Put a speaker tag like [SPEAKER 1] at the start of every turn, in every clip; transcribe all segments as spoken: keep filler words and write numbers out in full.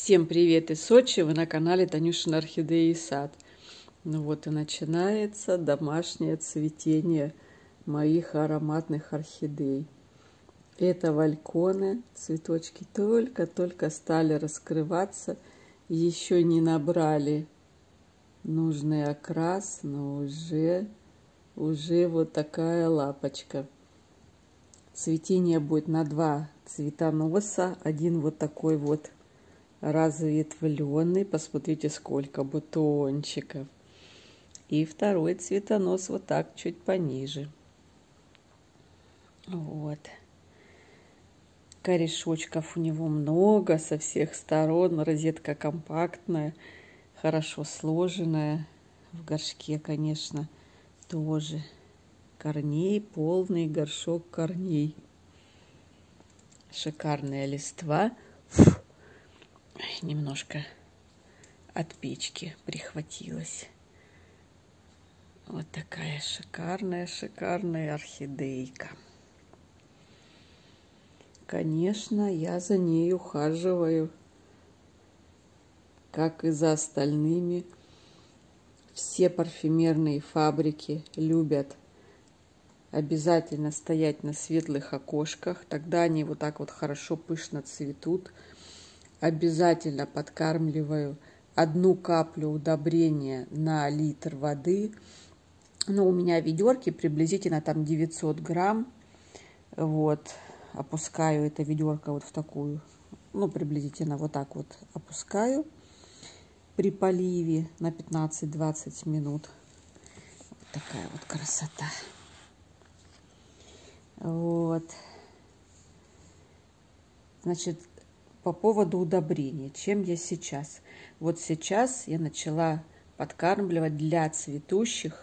[SPEAKER 1] Всем привет из Сочи! Вы на канале Танюшина Орхидея и сад. Ну вот и начинается домашнее цветение моих ароматных орхидей. Это вальконы. Цветочки только-только стали раскрываться. Еще не набрали нужный окрас, но уже, уже вот такая лапочка. Цветение будет на два цветоноса. Один вот такой вот разветвленный. Посмотрите, сколько бутончиков. И второй цветонос вот так, чуть пониже. Вот. Корешочков у него много со всех сторон. Розетка компактная, хорошо сложенная. В горшке, конечно, тоже. Корней, полный горшок корней. Шикарная листва. Немножко от печки прихватилась. Вот такая шикарная, шикарная орхидейка. Конечно, я за ней ухаживаю, как и за остальными. Все парфюмерные фабрики любят обязательно стоять на светлых окошках. Тогда они вот так вот хорошо, пышно цветут. Обязательно подкармливаю одну каплю удобрения на литр воды. Ну, у меня ведерки приблизительно там девятьсот грамм. Вот. Опускаю это ведерко вот в такую, ну, приблизительно вот так вот опускаю при поливе на пятнадцать-двадцать минут. Вот такая вот красота. Вот. Значит, по поводу удобрения. Чем я сейчас? Вот сейчас я начала подкармливать для цветущих.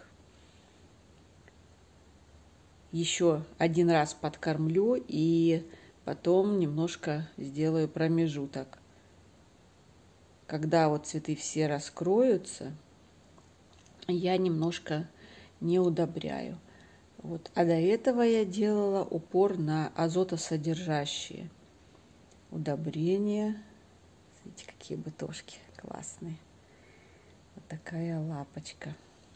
[SPEAKER 1] Еще один раз подкормлю и потом немножко сделаю промежуток. Когда вот цветы все раскроются, я немножко не удобряю. Вот. А до этого я делала упор на азотосодержащие удобрения. Смотрите, какие бутошки классные. Вот такая лапочка.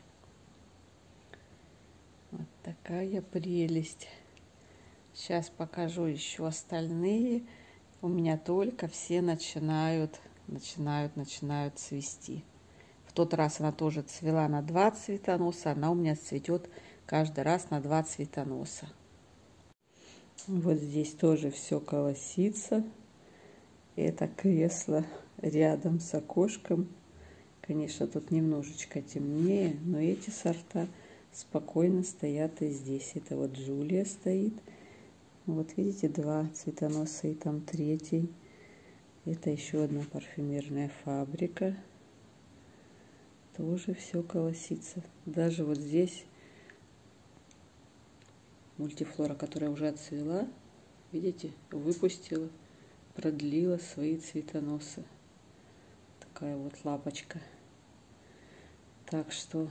[SPEAKER 1] Вот такая прелесть. Сейчас покажу еще остальные. У меня только все начинают, начинают, начинают цвести. В тот раз она тоже цвела на два цветоноса. Она у меня цветет каждый раз на два цветоноса. Вот здесь тоже все колосится. Это кресло рядом с окошком. Конечно, тут немножечко темнее, но эти сорта спокойно стоят и здесь. Это вот Джулия стоит. Вот видите, два цветоноса и там третий. Это еще одна парфюмерная фабрика. Тоже все колосится. Даже вот здесь мультифлора, которая уже отцвела, видите, выпустила, продлила свои цветоносы. Такая вот лапочка. Так что,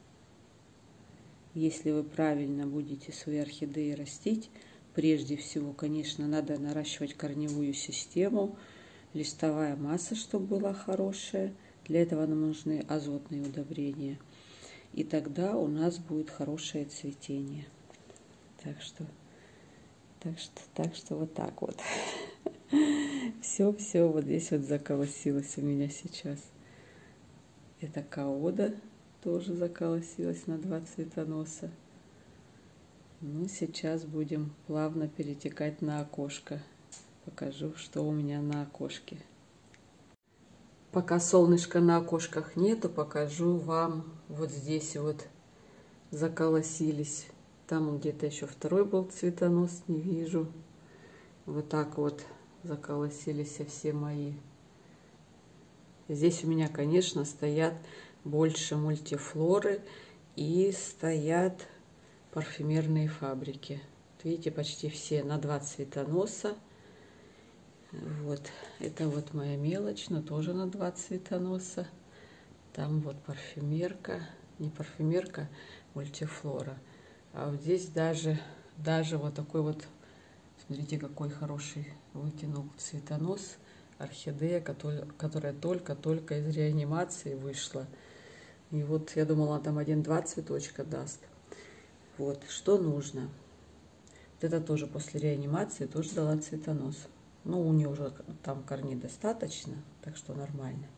[SPEAKER 1] если вы правильно будете свои орхидеи растить, прежде всего, конечно, надо наращивать корневую систему, листовая масса, чтобы была хорошая. Для этого нам нужны азотные удобрения. И тогда у нас будет хорошее цветение. Так что, так что, так что вот так вот. Все-все вот здесь вот заколосилось у меня сейчас. Это каода тоже заколосилась на два цветоноса. Ну, сейчас будем плавно перетекать на окошко. Покажу, что у меня на окошке. Пока солнышка на окошках нету, покажу вам. Вот здесь вот заколосились. Там где-то еще второй был цветонос, не вижу. Вот так вот заколосились все мои. Здесь у меня, конечно, стоят больше мультифлоры и стоят парфюмерные фабрики. Видите, почти все на два цветоноса. Вот, это вот моя мелочь, но тоже на два цветоноса. Там вот парфюмерка, не парфюмерка, мультифлора. А вот здесь даже, даже вот такой вот, смотрите, какой хороший вытянул цветонос. орхидея, которая только-только из реанимации вышла. И вот я думала, она там один-два цветочка даст. Вот, что нужно. Вот это тоже после реанимации тоже дала цветонос. Ну, у нее уже там корней достаточно, так что нормально.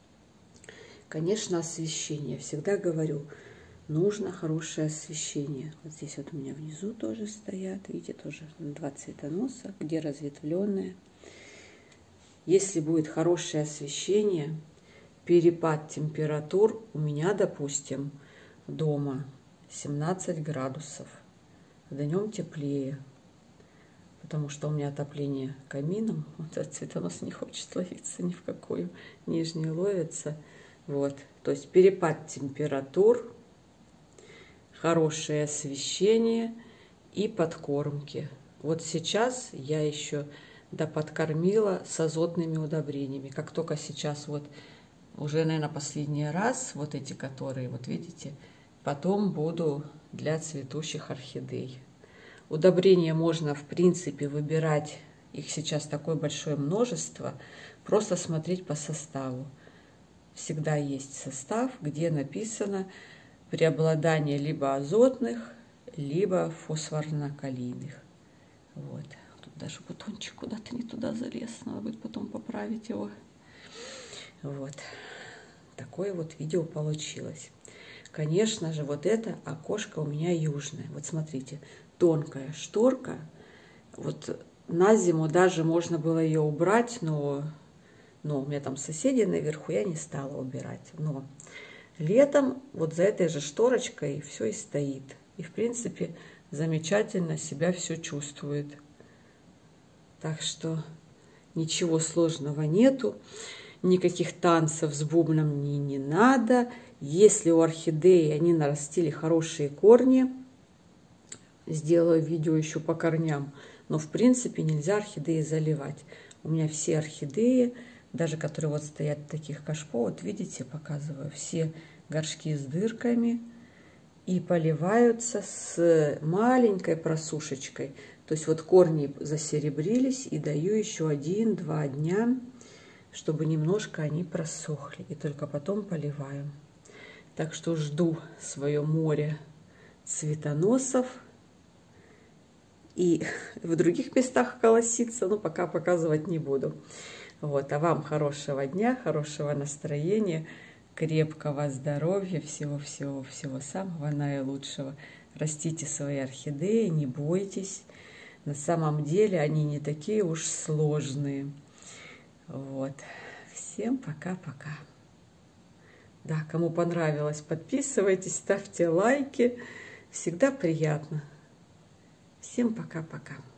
[SPEAKER 1] Конечно, освещение. Всегда говорю, нужно хорошее освещение. Вот здесь вот у меня внизу тоже стоят, видите, тоже два цветоноса, где разветвленные. Если будет хорошее освещение, перепад температур у меня, допустим, дома семнадцать градусов. Днем теплее, потому что у меня отопление камином. Вот этот цветонос не хочет ловиться ни в какую, нижний ловится. Вот, то есть перепад температур, хорошее освещение и подкормки. Вот сейчас я еще доподкормила с азотными удобрениями. Как только сейчас вот уже, наверное, последний раз, вот эти которые, вот видите, потом буду для цветущих орхидей. Удобрения можно, в принципе, выбирать, их сейчас такое большое множество, просто смотреть по составу. Всегда есть состав, где написано преобладание либо азотных, либо фосфорно-калийных. Вот. Тут даже бутончик куда-то не туда залез, надо будет потом поправить его. Вот. Такое вот видео получилось. Конечно же, вот это окошко у меня южное. Вот смотрите, тонкая шторка. Вот на зиму даже можно было ее убрать, но, но у меня там соседи наверху, я не стала убирать. Но летом вот за этой же шторочкой все и стоит. И, в принципе, замечательно себя все чувствует. Так что ничего сложного нету. Никаких танцев с бубном мне не надо. Если у орхидеи они нарастили хорошие корни, сделаю видео еще по корням. Но, в принципе, нельзя орхидеи заливать. У меня все орхидеи, даже которые вот стоят в таких кашпо, вот видите, показываю, все горшки с дырками и поливаются с маленькой просушечкой. То есть вот корни засеребрились, и даю еще один-два дня, чтобы немножко они просохли. И только потом поливаю. Так что жду свое море цветоносов. И в других местах колосится, но пока показывать не буду. Вот, а вам хорошего дня, хорошего настроения, крепкого здоровья, всего-всего-всего самого наилучшего. Растите свои орхидеи, не бойтесь. На самом деле они не такие уж сложные. Вот. Всем пока-пока. Да, кому понравилось, подписывайтесь, ставьте лайки. Всегда приятно. Всем пока-пока.